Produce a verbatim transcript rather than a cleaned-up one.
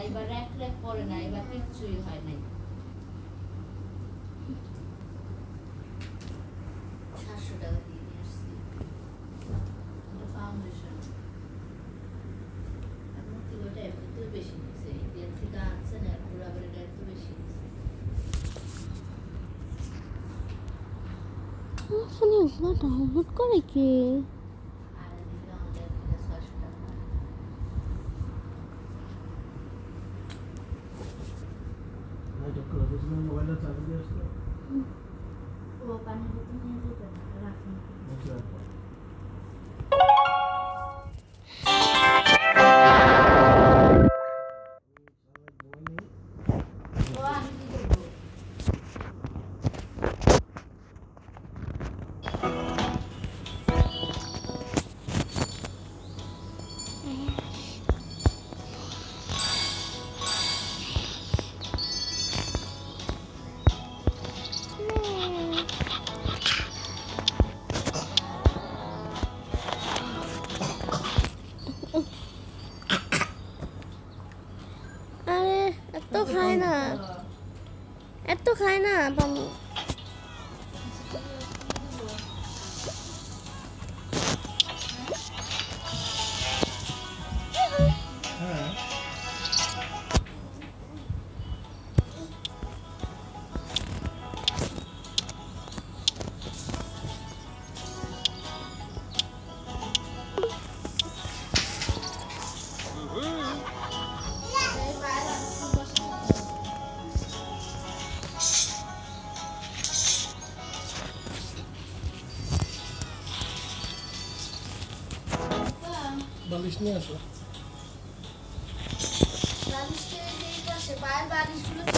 এবার এক রেক পরে না, এবার কিচ্ছুই হয় নাই। সাতশো টাকা দিয়ে নিয়ে আসছি ফাউন্ডেশন। মূর্তি গোটা এমনিতেও বেশি নিচ্ছে, ইন্ডিয়ান থেকে আনছে না, পুরো আবার এটা একটু বেশি নিচ্ছে। ফোনে এগুলো ডাউনলোড করে কে? মোবাইলটা চার্জ দিয়ে আসলো। ও পানি বোতল নিয়ে যেতে না, রাখুন। আরে এত খায় না, এত খায় না বাবু। হ্যাঁ বালিশ নিয়ে আসো। বালিশ কে এই পাশে পায়ের বালিশগুলো